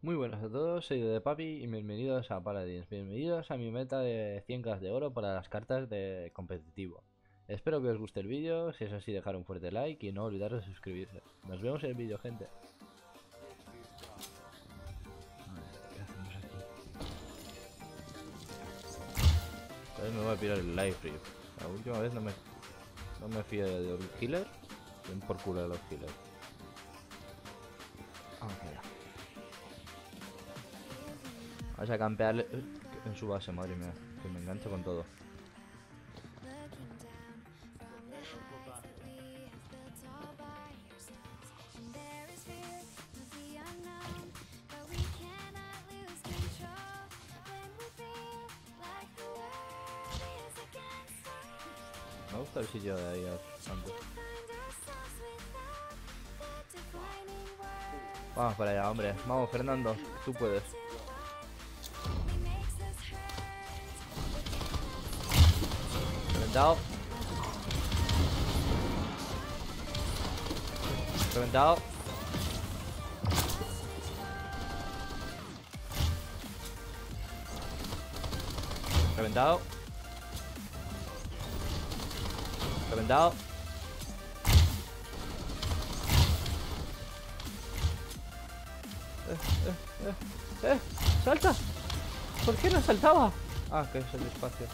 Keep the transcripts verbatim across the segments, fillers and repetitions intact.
Muy buenas a todos, soy de Papi y bienvenidos a Paladins. Bienvenidos a mi meta de cien k de oro para las cartas de competitivo. Espero que os guste el vídeo, si es así dejar un fuerte like y no olvidaros de suscribirse. Nos vemos en el vídeo, gente. ¿Qué hacemos aquí? Esta vez me voy a pirar el life rip. La última vez no me, no me fío de los healers. Ven por culo de los healers. Ah, mira. Vamos a campearle en su base, madre mía. Que me engancho con todo. Me gusta el sitio de ahí antes. Vamos para allá, hombre. Vamos, Fernando. Tú puedes. Reventado. Reventado. Reventado. Reventado. Eh, eh, eh, eh, ¡salta! ¿Por qué no saltaba? Ah, que es el espacio.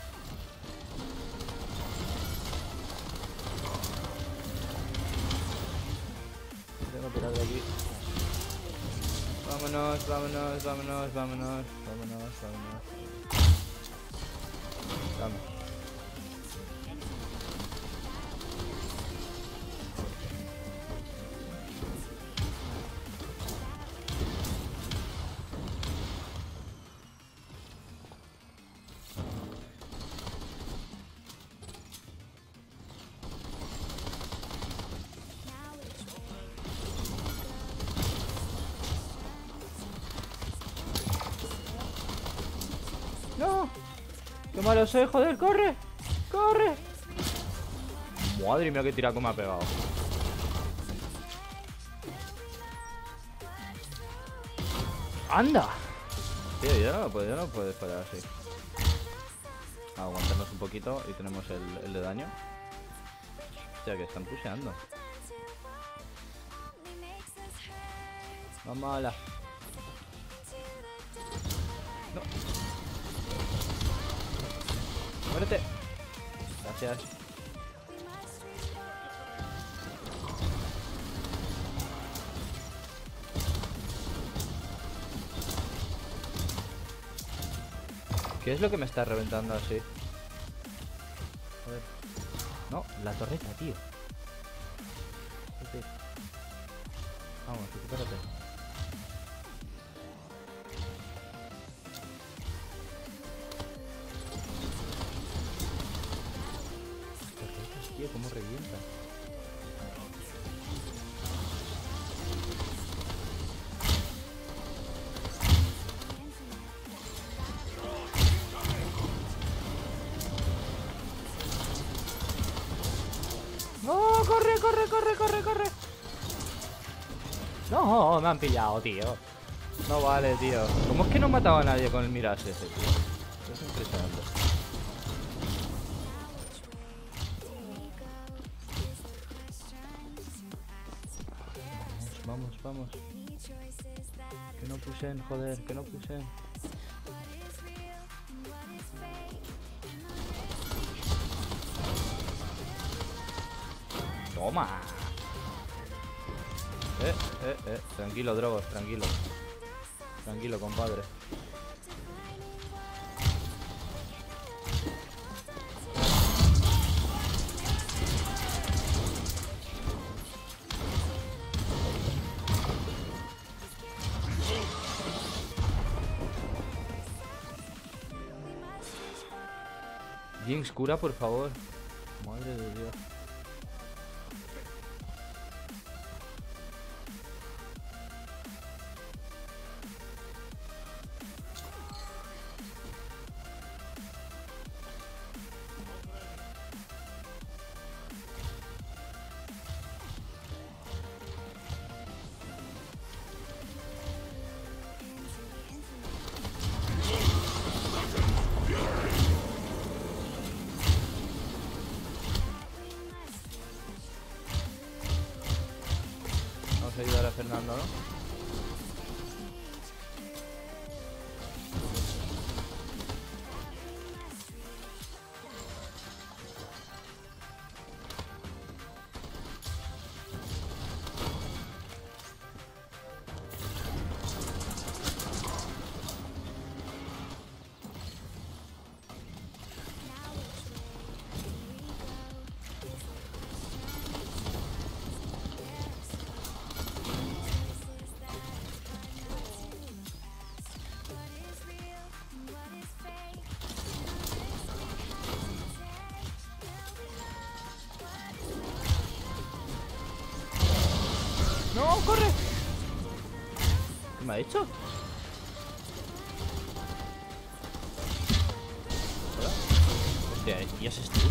Tengo que tirar de aquí. Vámonos, vámonos, vámonos, vámonos, vámonos, vámonos. Vamos. ¡No! ¡Qué malo soy, joder! ¡Corre! ¡Corre! Madre mía, qué tiraco me ha pegado. ¡Anda! Tío, ya no puedo, ya no puedo esperar así. Aguantarnos un poquito y tenemos el, el de daño. Hostia, que están pusheando. Vamos a la... No. Muérete. Gracias. ¿Qué es lo que me está reventando así? Joder. No, la torreta, tío. Okay. Vamos, recupérate. Torretas, tío, cómo revienta. ¡No! ¡Corre, corre, corre, corre, corre! No, me han pillado, tío. No vale, tío. ¿Cómo es que no mataba a nadie con el Mirage ese, tío? Es impresionante. Vamos, vamos, vamos. Que no pushen, joder, que no pushen. Toma. Eh, eh, eh. Tranquilo, Drogos, tranquilo. Tranquilo, compadre. Jinx, cura, por favor. Madre de Dios. me ha dicho? Hostia, ¿y ese es tú?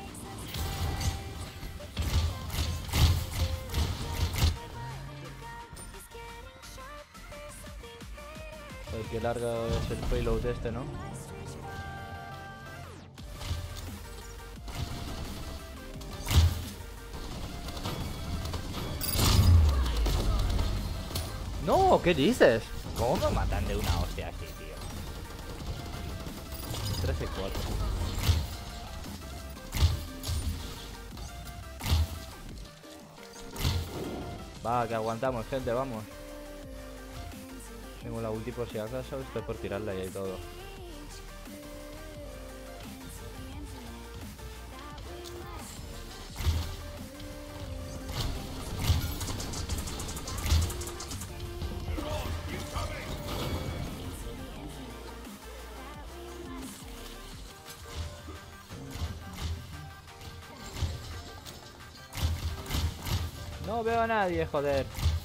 Pues qué largo es el payload este, ¿no? No, ¿qué dices? ¿Cómo me matan de una hostia así, tío? tres y cuatro. Va, que aguantamos, gente, vamos. Tengo la ulti por si acaso, estoy por tirarla y todo. No veo a nadie, joder.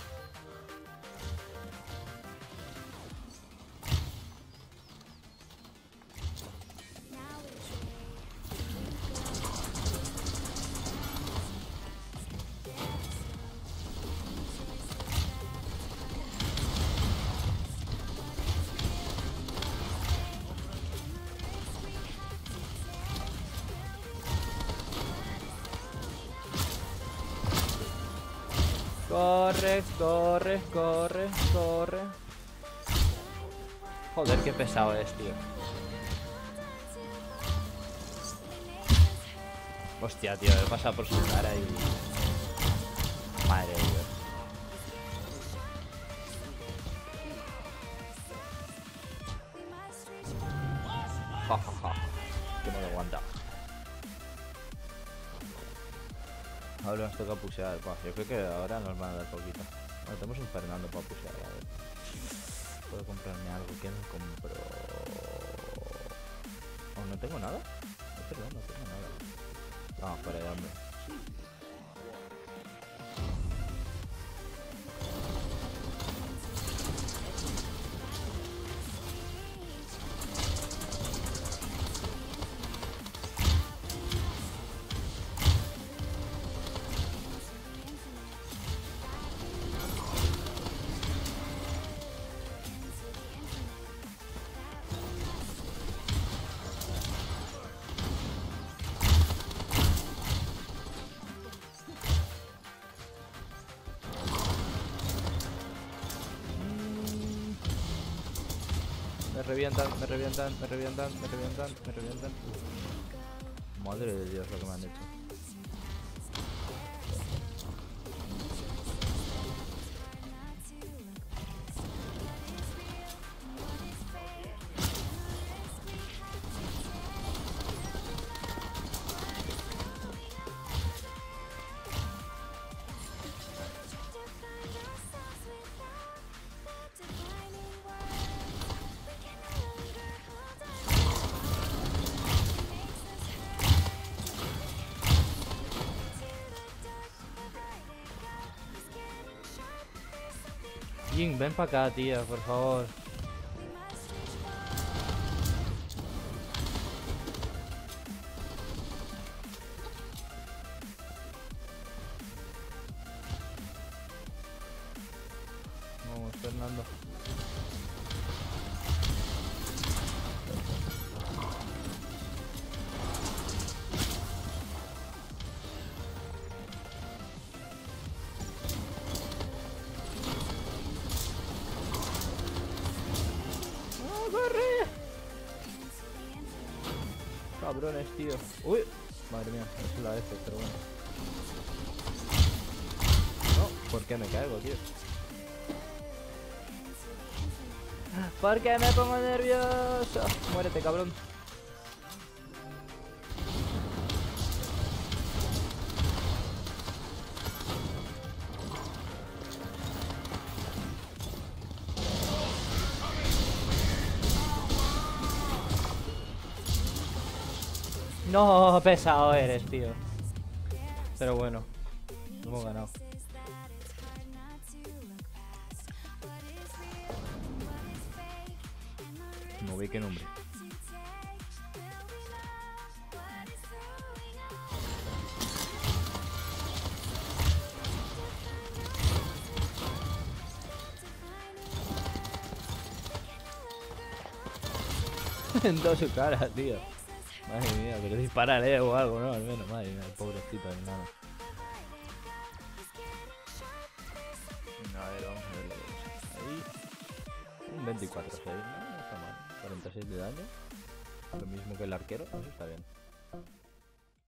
Corre, corre, corre, corre. Joder, qué pesado es, tío. Hostia, tío, he pasado por su cara y... Madre de Dios. Ja, ja, ja. Que me lo aguanta. Ahora nos toca pusear. Buah, yo creo que ahora nos van a dar poquito. Bueno, tenemos un Fernando para pusear, a ver. Puedo comprarme algo. ¿Qué me compro? Oh, no tengo nada. No, perdón, no tengo nada. No, fuera de hambre. Me revientan, me revientan, me revientan, me revientan, me revientan. Madre de Dios lo que me han hecho. Jin, ven para acá, tía, por favor. Vamos, Fernando. Cabrones, tío. Uy, madre mía, es la F, pero bueno. No, ¿por qué me caigo, tío? ¿Por qué me pongo nervioso? Muérete, cabrón. No, pesado eres, tío. Pero bueno, hemos ganado. como ve qué nombre. En toda su cara, tío. Madre mía, pero dispararé o algo, ¿no? Al menos, madre mía, el pobrecito de nada. A ver, vamos a ver lo que pasa. Ahí. Un veinticuatro seis, ¿no? No está mal. cuarenta y seis de daño. Lo mismo que el arquero, eso está bien.